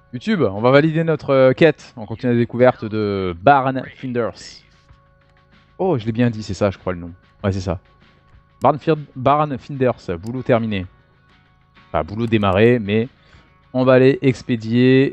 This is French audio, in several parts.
YouTube, on va valider notre quête. On continue la découverte de Barn Finders. Oh, je l'ai bien dit, c'est ça, je crois le nom. Ouais, c'est ça. Barn Finders, boulot terminé. Enfin, boulot démarré, mais on va aller expédier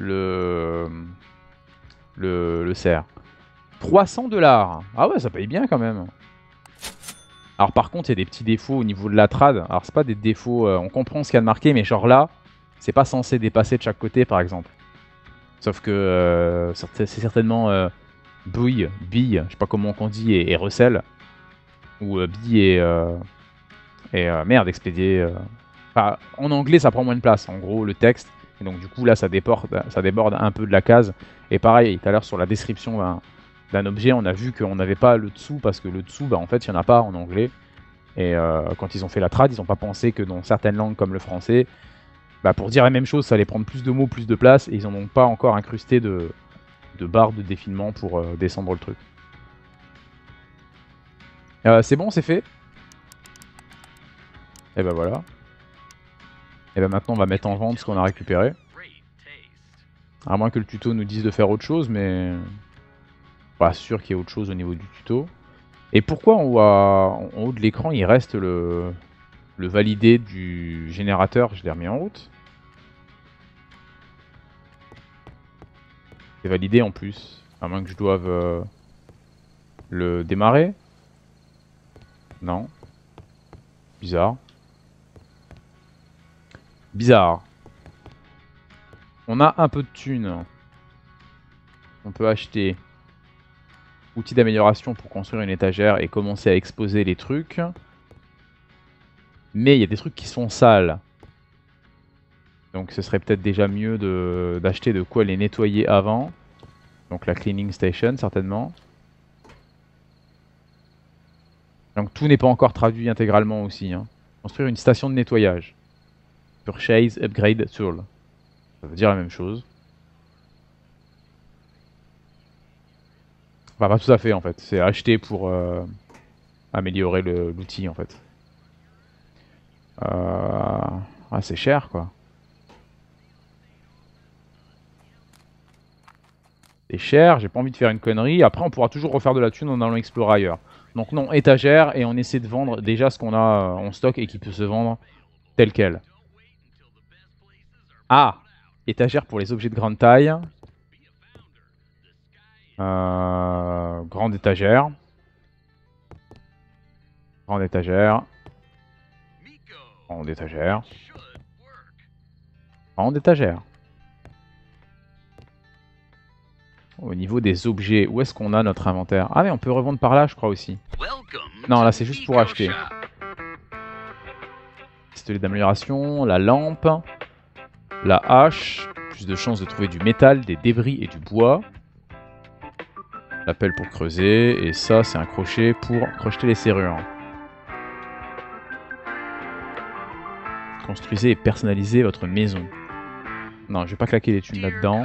le cerf. 300 $. Ah ouais, ça paye bien quand même. Alors par contre, il y a des petits défauts au niveau de la trad. Alors c'est pas des défauts, on comprend ce qu'il y a de marqué, mais genre là, c'est pas censé dépasser de chaque côté par exemple. Sauf que c'est certainement bille, je sais pas comment on dit, et recel. Ou bille merde, expédier. Enfin, en anglais, ça prend moins de place, en gros, le texte. Et donc du coup, là, ça déborde un peu de la case. Et pareil, tout à l'heure, sur la description d'un objet, on a vu qu'on n'avait pas le dessous, parce que le dessous, bah, en fait, il n'y en a pas en anglais. Et quand ils ont fait la trad, ils n'ont pas pensé que dans certaines langues comme le français, bah, pour dire la même chose, ça allait prendre plus de mots, plus de place, et ils n'en ont pas encore incrusté de barres de défilement pour descendre le truc. C'est bon, c'est fait. Et ben voilà. Et ben maintenant, on va mettre en vente ce qu'on a récupéré. À moins que le tuto nous dise de faire autre chose, mais pas sûr qu'il y ait autre chose au niveau du tuto. Et pourquoi en haut de l'écran, il reste le validé du générateur? Je l'ai remis en route. C'est validé en plus. À moins que je doive le démarrer. Non. Bizarre. Bizarre. On a un peu de thunes. On peut acheter outils d'amélioration pour construire une étagère et commencer à exposer les trucs. Mais il y a des trucs qui sont sales. Donc ce serait peut-être déjà mieux d'acheter de quoi les nettoyer avant. Donc la cleaning station certainement. Donc tout n'est pas encore traduit intégralement aussi. Hein. Construire une station de nettoyage. Purchase Upgrade Tool. Ça veut dire la même chose. Enfin pas tout à fait en fait. C'est acheter pour améliorer l'outil en fait. Ah, c'est cher quoi. C'est cher, j'ai pas envie de faire une connerie. Après on pourra toujours refaire de la thune en allant explorer ailleurs. Donc non, étagère, et on essaie de vendre déjà ce qu'on a en stock et qui peut se vendre tel quel. Ah, étagère pour les objets de grande taille. Grande étagère. Grande étagère. Grande étagère. Grande étagère. Au niveau des objets, où est-ce qu'on a notre inventaire? Ah mais on peut revendre par là je crois aussi. Non, là c'est juste pour acheter. Pistolet d'amélioration, la lampe, la hache, plus de chances de trouver du métal, des débris et du bois. L'appel pour creuser, et ça c'est un crochet pour crocheter les serrures. Construisez et personnalisez votre maison. Non, je vais pas claquer les thunes là-dedans.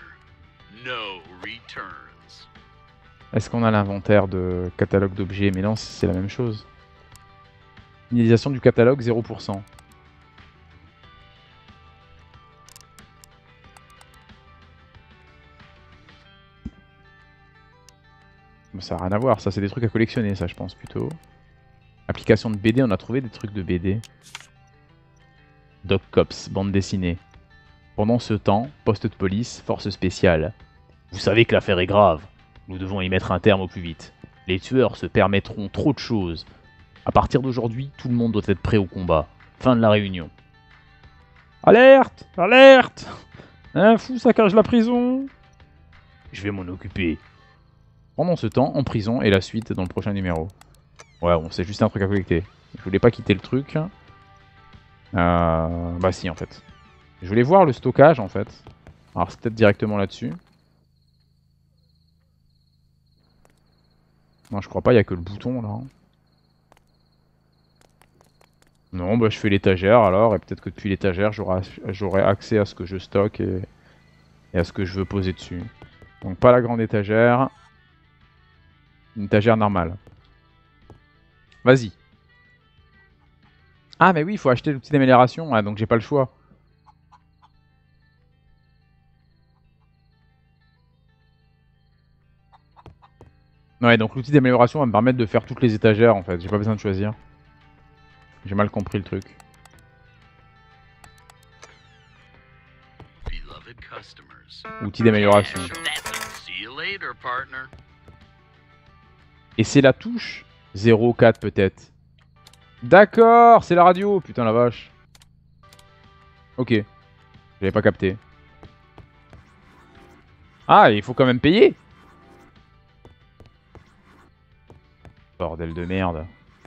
Est-ce qu'on a l'inventaire de catalogue d'objets? Mais non, c'est la même chose. Finalisation du catalogue 0%. Bon, ça n'a rien à voir, ça c'est des trucs à collectionner, ça je pense plutôt. Application de BD, on a trouvé des trucs de BD. Doc Cops, bande dessinée. Pendant ce temps, poste de police, force spéciale. Vous savez que l'affaire est grave. Nous devons y mettre un terme au plus vite. Les tueurs se permettront trop de choses. À partir d'aujourd'hui, tout le monde doit être prêt au combat. Fin de la réunion. Alerte! Alerte! Un fou saccage la prison! Je vais m'en occuper. Pendant ce temps, en prison, et la suite dans le prochain numéro. Ouais, bon, c'est juste un truc à collecter. Je voulais pas quitter le truc. Bah si, en fait. Je voulais voir le stockage, en fait. Alors, c'est peut-être directement là-dessus. Non, je crois pas, il y a que le bouton, là. Non, bah je fais l'étagère, alors, et peut-être que depuis l'étagère, j'aurai accès à ce que je stocke et à ce que je veux poser dessus. Donc, pas la grande étagère. Une étagère normale. Vas-y. Ah, mais oui, il faut acheter l'outil d'amélioration. Ah, donc j'ai pas le choix. Ouais, donc l'outil d'amélioration va me permettre de faire toutes les étagères en fait. J'ai pas besoin de choisir. J'ai mal compris le truc. Outil d'amélioration. Et c'est la touche 0,4 peut-être. D'accord, c'est la radio. Putain la vache. Ok. J'avais pas capté. Ah, il faut quand même payer. Bordel de merde.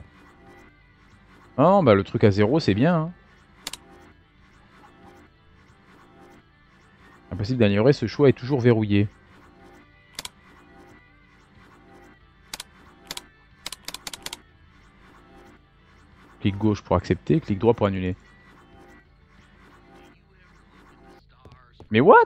Ah non, bah le truc à 0 c'est bien. Hein. Impossible d'améliorer, ce choix est toujours verrouillé. Clic gauche pour accepter, clic droit pour annuler. Mais what?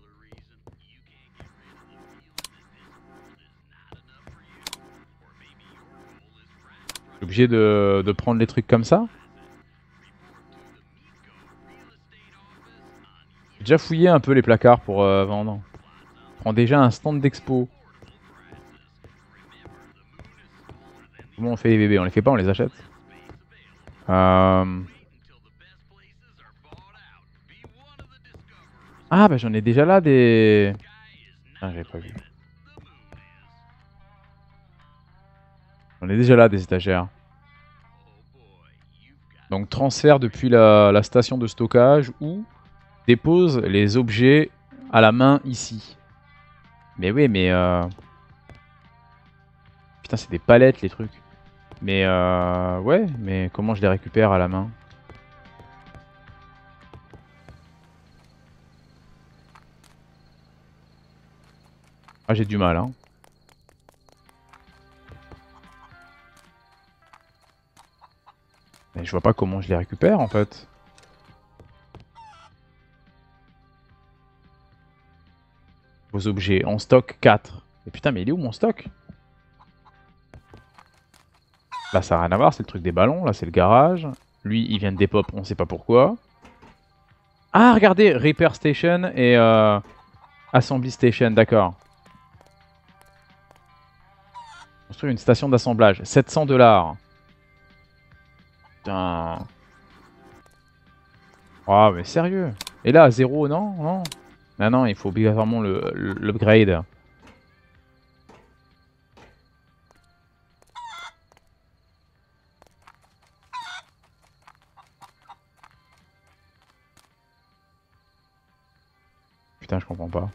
Je suis obligé de prendre les trucs comme ça? J'ai déjà fouillé un peu les placards pour vendre. Je prends déjà un stand d'expo. Comment on fait les bébés? On les fait pas, on les achète. Ah bah j'en ai déjà là des... Ah j'avais pas vu. J'en ai déjà là des étagères. Donc transfert depuis la station de stockage ou dépose les objets à la main ici. Mais oui mais... Putain c'est des palettes les trucs. Mais ouais, mais comment je les récupère à la main? Ah j'ai du mal hein. Mais je vois pas comment je les récupère en fait. Vos objets en stock 4. Et putain mais il est où mon stock? Là ça n'a rien à voir, c'est le truc des ballons, là c'est le garage. Lui il vient de dépop, on sait pas pourquoi. Ah regardez, Repair Station et Assembly Station, d'accord. Construire une station d'assemblage, 700 $. Putain. Oh mais sérieux. Et là à 0 non? Non. Ah non, il faut obligatoirement l'upgrade. Putain, je comprends pas.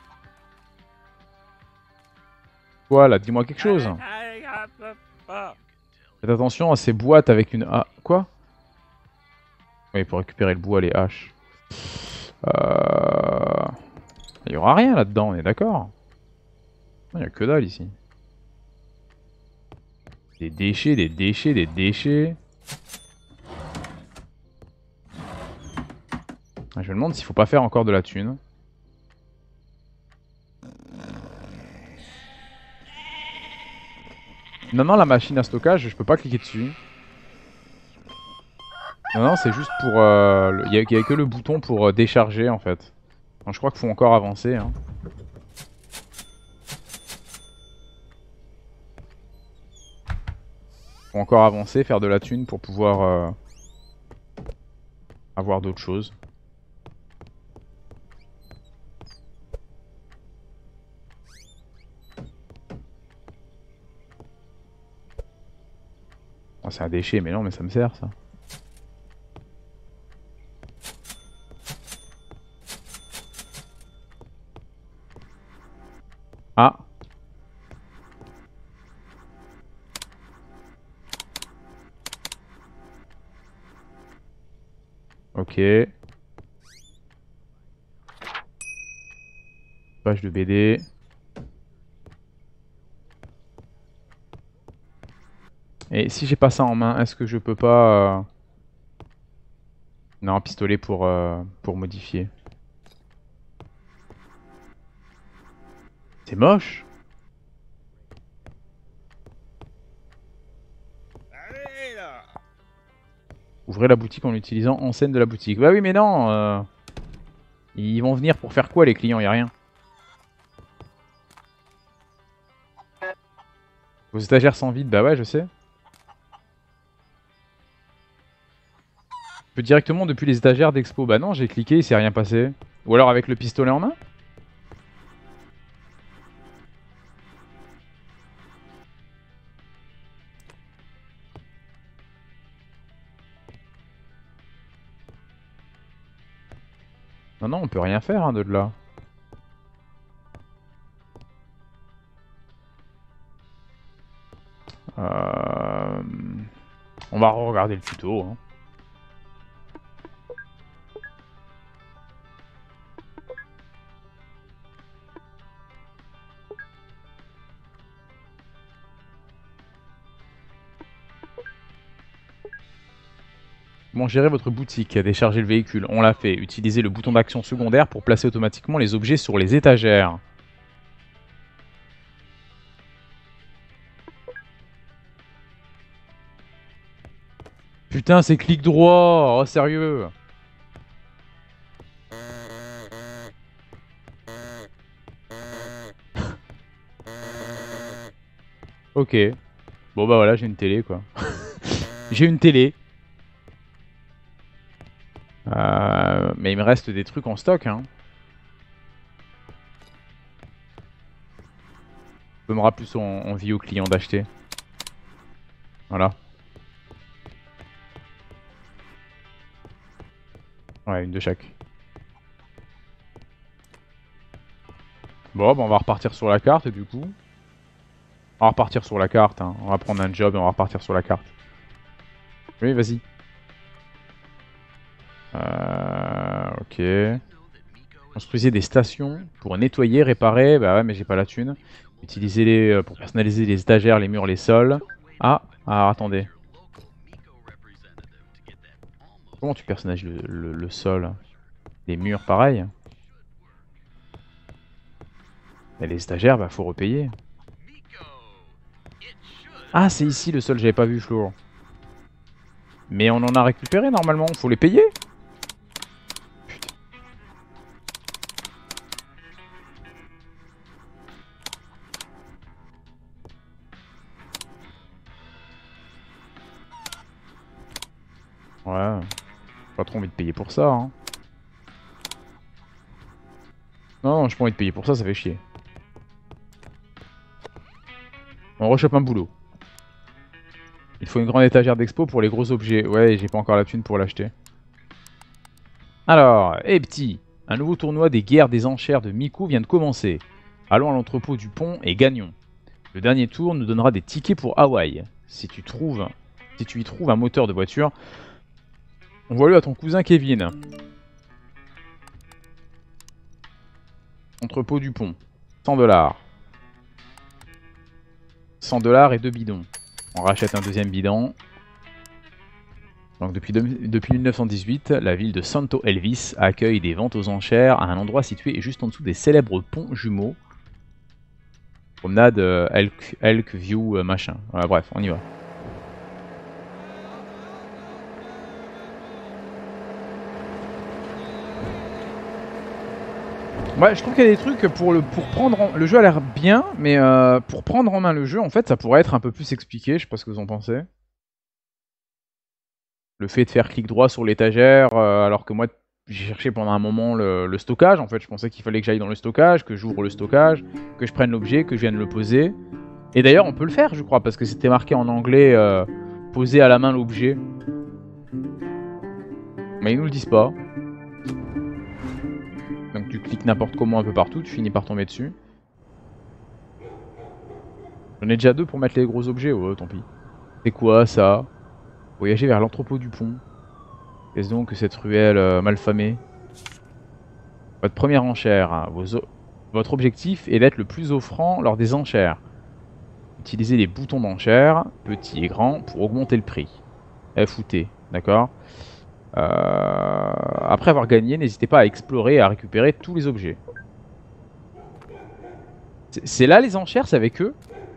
Quoi là? Dis-moi quelque chose. Faites attention à ces boîtes avec une... Ah, quoi? Oui, pour récupérer le bois, les haches. Il y aura rien là-dedans, on est d'accord? Il n'y a que dalle ici. Des déchets, des déchets, des déchets. Je me demande s'il faut pas faire encore de la thune. Non, non, la machine à stockage, je peux pas cliquer dessus. Non, non, c'est juste pour... Il n'y a que le bouton pour décharger, en fait. Donc, je crois qu'il faut encore avancer. Hein. Faut encore avancer, faire de la thune pour pouvoir avoir d'autres choses. Oh, c'est un déchet, mais non, mais ça me sert, ça. Ah. Ok. Page de BD. Et si j'ai pas ça en main, est-ce que je peux pas... Non, pistolet pour modifier. C'est moche. Ouvrez la boutique en utilisant enseigne de la boutique. Bah oui, mais non. Ils vont venir pour faire quoi les clients? Y a rien. Vos étagères sans vide, bah ouais, je sais. Je peux directement depuis les étagères d'expo. Bah non, j'ai cliqué, il s'est rien passé. Ou alors avec le pistolet en main? Non, non, on peut rien faire hein, de là. On va regarder le tuto. Hein. Comment gérer votre boutique? Décharger le véhicule, on l'a fait. Utilisez le bouton d'action secondaire pour placer automatiquement les objets sur les étagères. Putain, c'est clic droit. Oh, sérieux. Ok. Bon bah voilà, j'ai une télé quoi. J'ai une télé. Mais il me reste des trucs en stock. Hein. Donnera plus envie aux clients d'acheter. Voilà. Ouais, une de chaque. Bon, bah on va repartir sur la carte du coup. On va repartir sur la carte. Hein. On va prendre un job et on va repartir sur la carte. Oui, vas-y. Ok. Construisez des stations pour nettoyer, réparer. Bah ouais, mais j'ai pas la thune. Utilisez-les pour personnaliser les étagères, les murs, les sols. Ah, attendez. Comment tu personnalises le sol? Les murs, pareil. Et les étagères, bah faut repayer. Ah, c'est ici le sol, j'avais pas vu, Flour. Mais on en a récupéré normalement, faut les payer. Putain. Ouais, pas trop envie de payer pour ça. Hein. Non, j'ai pas envie de payer pour ça, ça fait chier. On rechoppe un boulot. Il faut une grande étagère d'expo pour les gros objets. Ouais, j'ai pas encore la thune pour l'acheter. Alors, petit, un nouveau tournoi des guerres des enchères de Miku vient de commencer. Allons à l'entrepôt du pont et gagnons. Le dernier tour nous donnera des tickets pour Hawaï. Si tu y trouves un moteur de voiture, envoie-le à ton cousin Kevin. Entrepôt du pont. 100 $. 100 $ et 2 bidons. On rachète un deuxième bidon. Donc depuis 1918, la ville de Santo Elvis accueille des ventes aux enchères à un endroit situé juste en dessous des célèbres ponts jumeaux. Promenade Elk View machin. Voilà, bref, on y va. Ouais, je trouve qu'il y a des trucs pour prendre le jeu a l'air bien, mais pour prendre en main le jeu, en fait, ça pourrait être un peu plus expliqué. Je sais pas ce que vous en pensez. Le fait de faire clic droit sur l'étagère, alors que moi, j'ai cherché pendant un moment le stockage. En fait, je pensais qu'il fallait que j'aille dans le stockage, que j'ouvre le stockage, que je prenne l'objet, que je vienne le poser. Et d'ailleurs, on peut le faire, je crois, parce que c'était marqué en anglais poser à la main l'objet. Mais ils nous le disent pas. Donc tu cliques n'importe comment un peu partout, tu finis par tomber dessus. J'en ai déjà 2 pour mettre les gros objets, ouais, tant pis. C'est quoi ça? Voyager vers l'entrepôt du pont. Qu'est-ce donc que cette ruelle malfamée? Votre première enchère. Hein. Votre objectif est d'être le plus offrant lors des enchères. Utilisez les boutons d'enchères, petit et grand, pour augmenter le prix. F ou T, d'accord? Après avoir gagné, n'hésitez pas à explorer et à récupérer tous les objets. C'est là les enchères, c'est avec eux?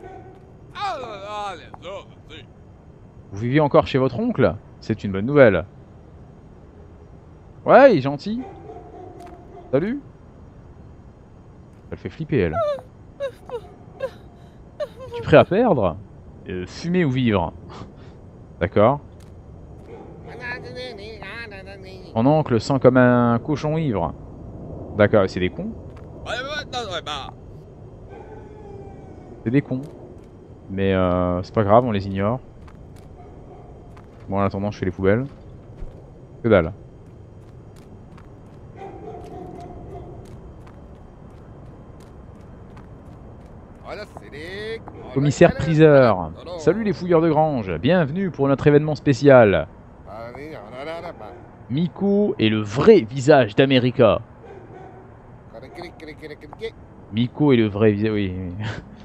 Vous vivez encore chez votre oncle? C'est une bonne nouvelle. Ouais, il est gentil. Salut. Elle fait flipper, elle. Es-tu prêt à perdre? fumer ou vivre. D'accord. Mon oncle sent comme un cochon ivre. D'accord, c'est des cons. C'est des cons. Mais c'est pas grave, on les ignore. Bon, en attendant, je fais les poubelles. Que dalle. Commissaire priseur. Salut les fouilleurs de grange. Bienvenue pour notre événement spécial. Miko est le vrai visage d'America. Miko est le vrai visage... Oui, oui.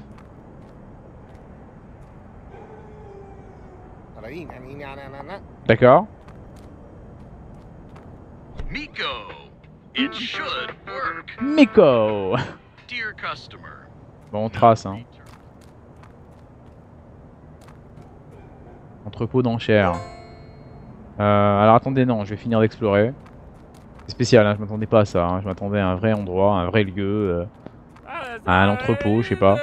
D'accord. Miko, it should work. Miko. Dear customer. Bon, on trace, hein. Entrepôt d'enchères. Alors attendez, non, je vais finir d'explorer. C'est spécial, hein, je m'attendais pas à ça. Hein. Je m'attendais à un vrai endroit, un vrai lieu, à un entrepôt, je sais pas.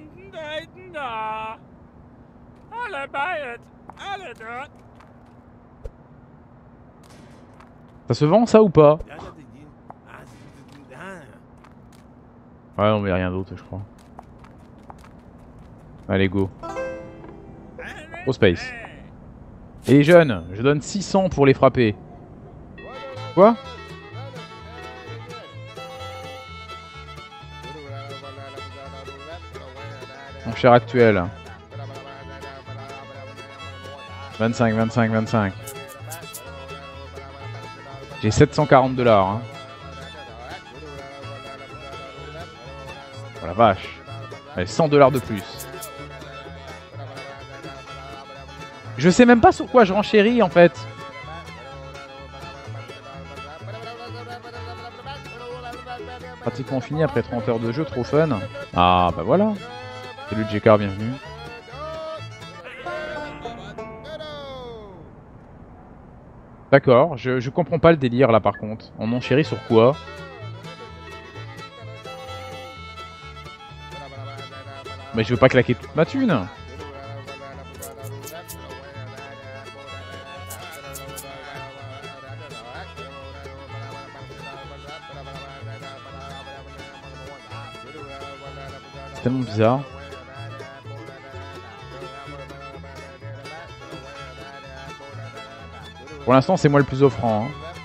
Ça se vend ça ou pas? Ouais, on met rien d'autre, je crois. Allez, go. Pro space. Et les jeunes, je donne 600 pour les frapper. Quoi? Enchère actuelle. 25, 25, 25. J'ai 740 $. Hein. Oh la vache. Allez, 100 $ de plus. Je sais même pas sur quoi je renchéris en fait. Pratiquement fini après 30 heures de jeu, trop fun. Ah bah voilà. Salut Jekar, bienvenue. D'accord, je comprends pas le délire là par contre. On enchérit sur quoi? Mais je veux pas claquer toute ma thune. C'est tellement bizarre. Pour l'instant, c'est moi le plus offrant. Hein.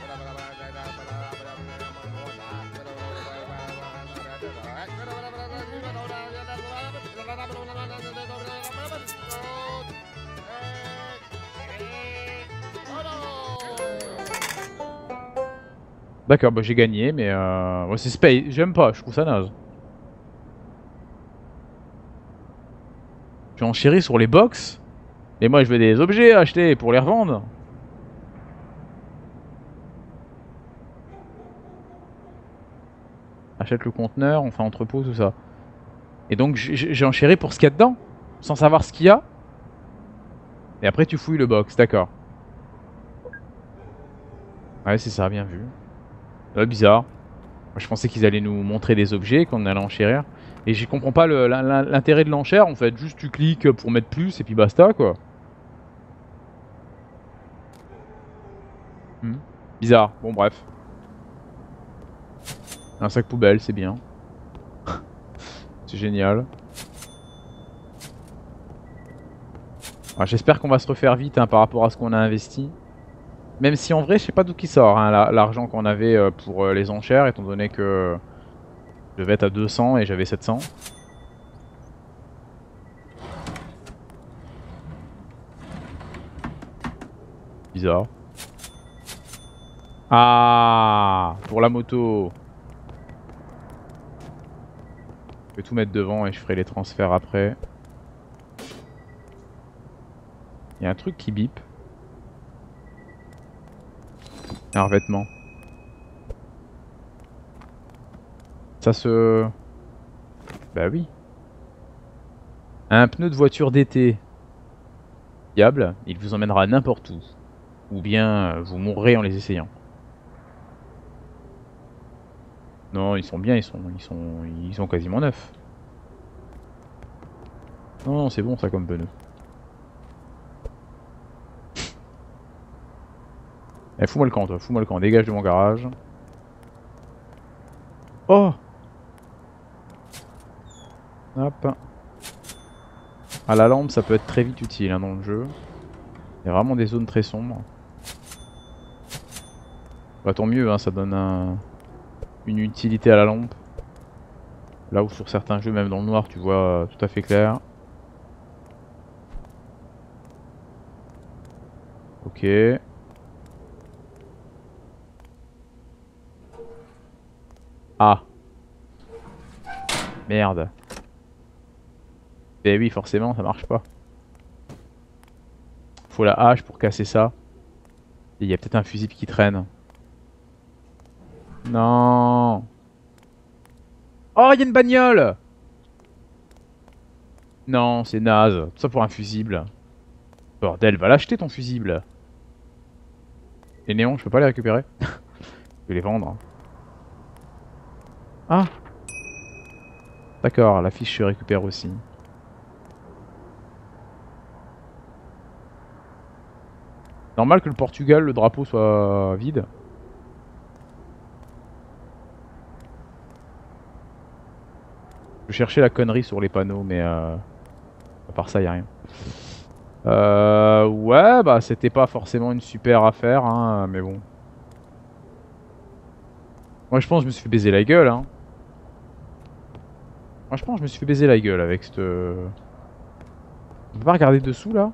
D'accord, bah j'ai gagné, mais ouais, c'est space. J'aime pas, je trouve ça naze. Je enchéris sur les box. Et moi, je veux des objets à acheter pour les revendre. Achète le conteneur, on fait entrepôt, tout ça. Et donc j'ai enchéri pour ce qu'il y a dedans, sans savoir ce qu'il y a. Et après tu fouilles le box, d'accord. Ouais, c'est ça, bien vu. Bizarre. Moi, je pensais qu'ils allaient nous montrer des objets, qu'on allait enchérir. Et je comprends pas l'intérêt de l'enchère en fait. Juste tu cliques pour mettre plus et puis basta quoi. Bizarre, bon bref. Un sac poubelle, c'est bien. C'est génial. J'espère qu'on va se refaire vite hein, par rapport à ce qu'on a investi. Même si en vrai, je sais pas d'où qui sort hein, l'argent qu'on avait pour les enchères, étant donné que je devais être à 200 et j'avais 700. Bizarre. Ah, pour la moto. Je vais tout mettre devant et je ferai les transferts après. Il y a un truc qui bip. Un revêtement. Ça se... Bah oui. Un pneu de voiture d'été. Fiable, il vous emmènera n'importe où. Ou bien vous mourrez en les essayant. Non, ils sont bien, ils sont quasiment neufs. Non, c'est bon ça comme pneu. Eh, fous-moi le camp, toi, fous-moi le camp, dégage de mon garage. Oh! Hop. Ah, la lampe, ça peut être très vite utile hein, dans le jeu. Il y a vraiment des zones très sombres. Bah, tant mieux, hein, ça donne une utilité à la lampe. Là où sur certains jeux, même dans le noir, tu vois tout à fait clair. Ok. Ah. Merde. Eh oui, forcément, ça marche pas. Faut la hache pour casser ça. Et il y a peut-être un fusible qui traîne. Non. Oh, il y a une bagnole! Non, c'est naze. Tout ça pour un fusible. Bordel, va l'acheter ton fusible. Les néons, je peux pas les récupérer. Je vais les vendre. Ah! D'accord, la fiche se récupère aussi. Normal que le Portugal, le drapeau soit vide. Je cherchais la connerie sur les panneaux, mais à part ça, y a rien. Ouais, bah c'était pas forcément une super affaire, hein, mais bon. Moi je pense que je me suis fait baiser la gueule, hein. Moi je pense que je me suis fait baiser la gueule avec cette... On peut pas regarder dessous là?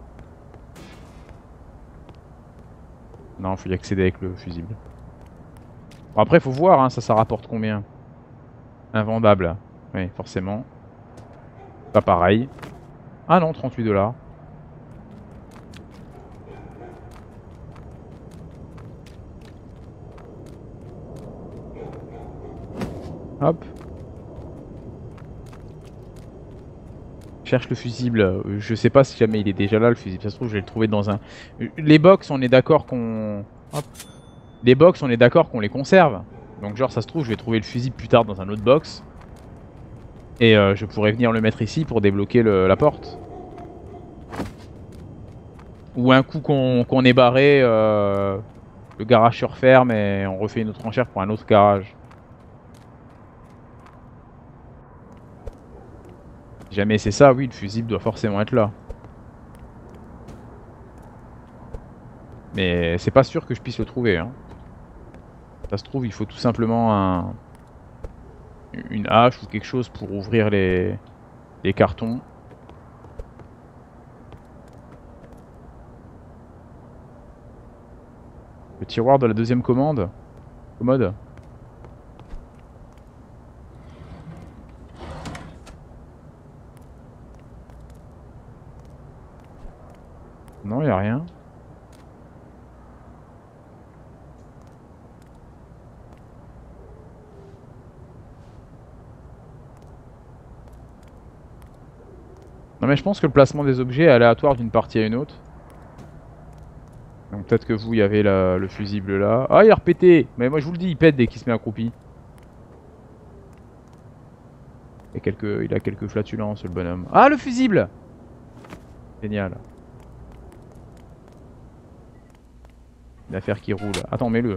Non, faut y accéder avec le fusible. Bon, après faut voir, hein, ça rapporte combien? Invendable. Oui, forcément. Pas pareil. Ah non, 38 $. Hop. Cherche le fusible. Je sais pas si jamais il est déjà là le fusible. Ça se trouve je vais le trouver dans un... Les box on est d'accord qu'on... Hop. Les box on est d'accord qu'on les conserve. Donc genre ça se trouve je vais trouver le fusible plus tard dans un autre box. Et je pourrais venir le mettre ici pour débloquer la porte. Ou un coup qu'on est barré, le garage se referme et on refait une autre enchère pour un autre garage. Si jamais c'est ça, oui, le fusible doit forcément être là. Mais c'est pas sûr que je puisse le trouver. Hein. Ça se trouve, il faut tout simplement une hache ou quelque chose pour ouvrir les cartons. Le tiroir de la deuxième commande. Commode. Non, y a rien. Non mais je pense que le placement des objets est aléatoire d'une partie à une autre. Donc peut-être que vous, il y avait le fusible là. Ah, il a repété! Mais moi je vous le dis, il pète dès qu'il se met accroupi. Il a quelques flatulences, le bonhomme. Ah, le fusible! Génial. Une affaire qui roule. Attends, mets-le.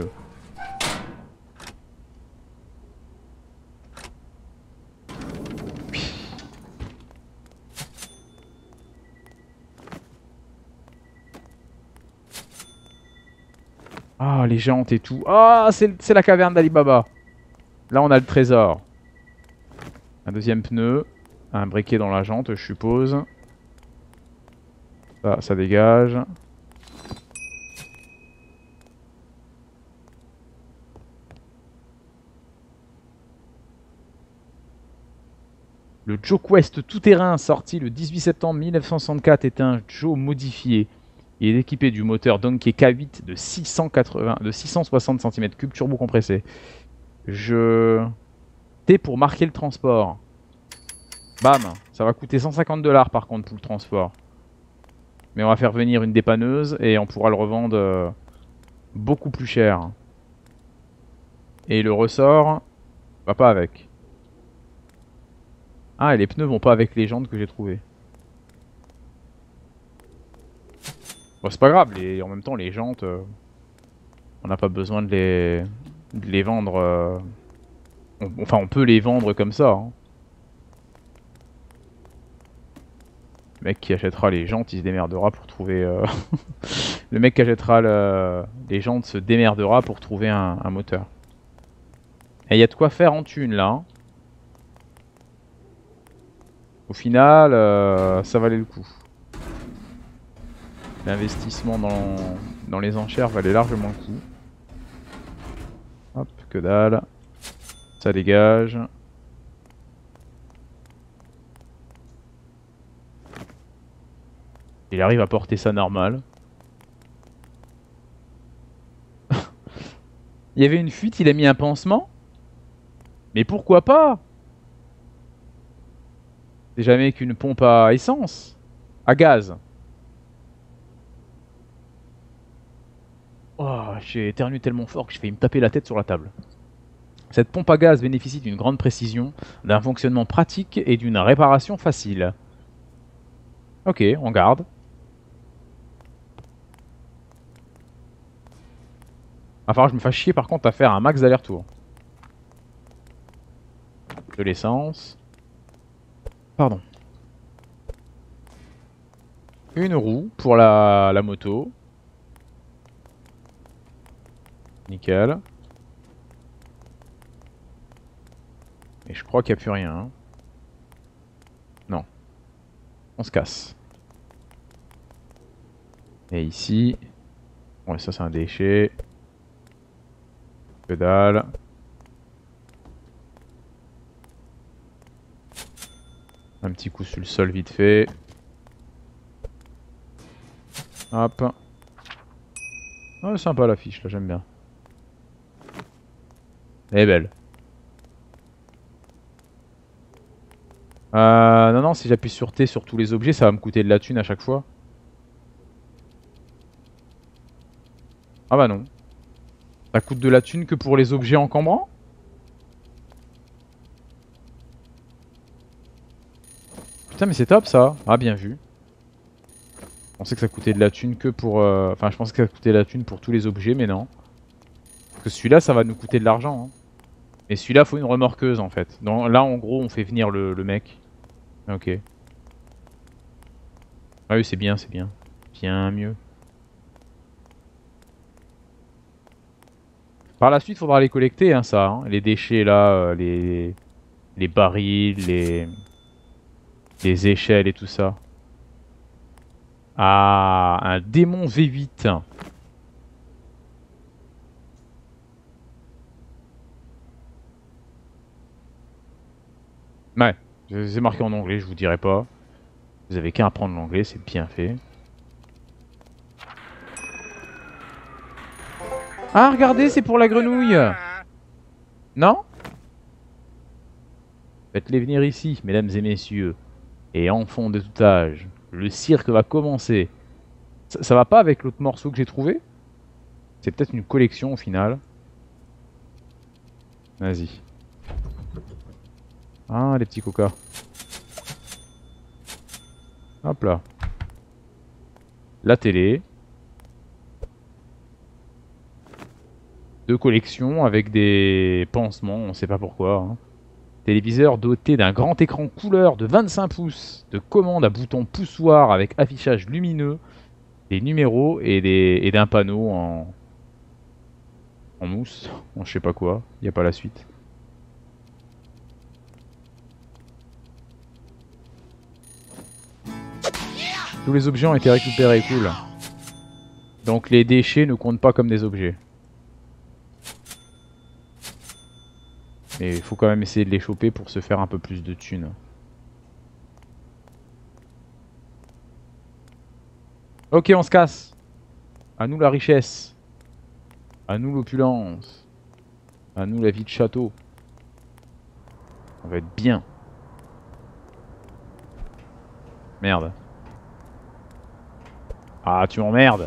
Ah, les jantes et tout. Ah, c'est la caverne d'Ali Baba. Là, on a le trésor. Un deuxième pneu. Un briquet dans la jante, je suppose. Ça dégage. Le Joe Quest tout-terrain sorti le 18 septembre 1964 est un Joe modifié. Il est équipé du moteur Donkey K8 de 660 cm3 turbo compressé. T pour marquer le transport. Bam, ça va coûter 150 $ par contre pour le transport. Mais on va faire venir une dépanneuse et on pourra le revendre beaucoup plus cher. Et le ressort va pas avec. Ah, et les pneus vont pas avec les jantes que j'ai trouvées. Bon, c'est pas grave, en même temps les jantes... On n'a pas besoin de les vendre. Enfin, on peut les vendre comme ça. Hein. Le mec qui achètera les jantes, il se démerdera pour trouver... Le mec qui achètera les jantes se démerdera pour trouver un moteur. Et il y a de quoi faire en thune là. Hein. Au final, ça valait le coup. L'investissement dans les enchères valait largement le coup. Hop, que dalle. Ça dégage. Il arrive à porter ça normal. Il y avait une fuite, il a mis un pansement. Mais pourquoi pas? C'est jamais qu'une pompe à essence. À gaz. Oh, j'ai éternué tellement fort que j'ai failli me taper la tête sur la table. Cette pompe à gaz bénéficie d'une grande précision, d'un fonctionnement pratique et d'une réparation facile. Ok, on garde. Va falloir que je me fasse chier par contre à faire un max d'aller-retour. De l'essence. Pardon. Une roue pour la moto. Nickel. Et je crois qu'il n'y a plus rien. Hein. Non. On se casse. Et ici... Ouais, ça c'est un déchet. Que dalle. Un petit coup sur le sol vite fait. Hop. Oh, sympa l'affiche là, j'aime bien. Elle est belle. Non, non, si j'appuie sur T sur tous les objets, ça va me coûter de la thune à chaque fois. Ah bah non. Ça coûte de la thune que pour les objets encombrants? Putain mais c'est top ça. Ah bien vu. Je pensais que ça coûtait de la thune que pour... Enfin je pensais que ça coûtait de la thune pour tous les objets mais non. Parce que celui-là ça va nous coûter de l'argent. Hein. Et celui-là faut une remorqueuse en fait. Donc, là en gros on fait venir le mec. Ok. Ah oui c'est bien, c'est bien. Bien mieux. Par la suite, il faudra les collecter, hein, ça. Hein. Les déchets, là, les barils, les échelles et tout ça. Ah, un démon V8. Ouais, c'est marqué en anglais, je vous dirai pas. Vous avez qu'à apprendre l'anglais, c'est bien fait. Ah, regardez, c'est pour la grenouille. Non? Faites-les venir ici, mesdames et messieurs. Et enfants de tout âge. Le cirque va commencer. Ça va pas avec l'autre morceau que j'ai trouvé? C'est peut-être une collection au final. Vas-y. Ah, les petits coca. Hop là. La télé. Deux collections avec des pansements, on sait pas pourquoi. Hein. Téléviseur doté d'un grand écran couleur de 25 pouces, de commande à bouton poussoir avec affichage lumineux, des numéros et d'un panneau en mousse, en je sais pas quoi, il n'y a pas la suite. Tous les objets ont été récupérés, cool. Donc les déchets ne comptent pas comme des objets. Mais il faut quand même essayer de les choper pour se faire un peu plus de thunes. Ok, on se casse. À nous la richesse. À nous l'opulence. À nous la vie de château. On va être bien. Merde. Ah, tu m'emmerdes.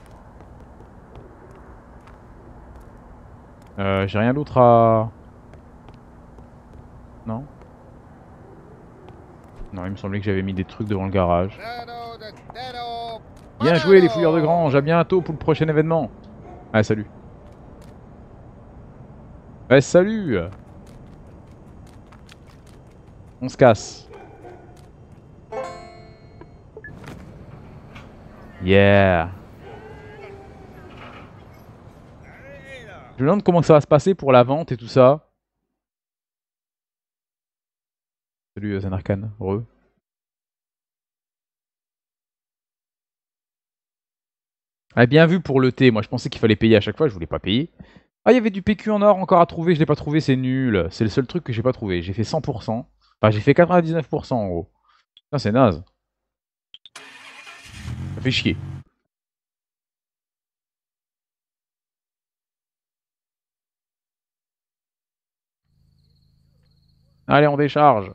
J'ai rien d'autre à... Non? Non, il me semblait que j'avais mis des trucs devant le garage. Bien joué les fouilleurs de grange, à bientôt pour le prochain événement. Ah, salut. Ouais, salut. On se casse. Yeah. Je me demande comment ça va se passer pour la vente et tout ça. Salut Zanarkhan, heureux. Ah, bien vu pour le thé, moi je pensais qu'il fallait payer à chaque fois, je voulais pas payer. Ah, il y avait du PQ en or encore à trouver, je l'ai pas trouvé, c'est nul. C'est le seul truc que j'ai pas trouvé. J'ai fait 100%. Enfin, j'ai fait 99% en gros. Putain, c'est naze. Ça fait chier. Allez, on décharge.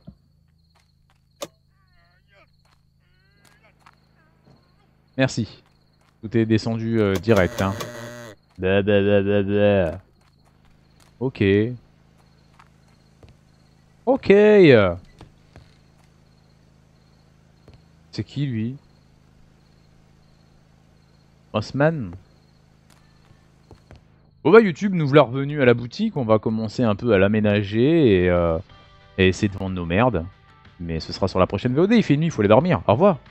Merci. Tout est descendu direct. Hein. Ok. Ok. C'est qui lui? Osman? Bon bah YouTube nous voilà revenus à la boutique, on va commencer un peu à l'aménager et essayer de vendre nos merdes. Mais ce sera sur la prochaine VOD, il fait nuit, il faut aller dormir. Au revoir.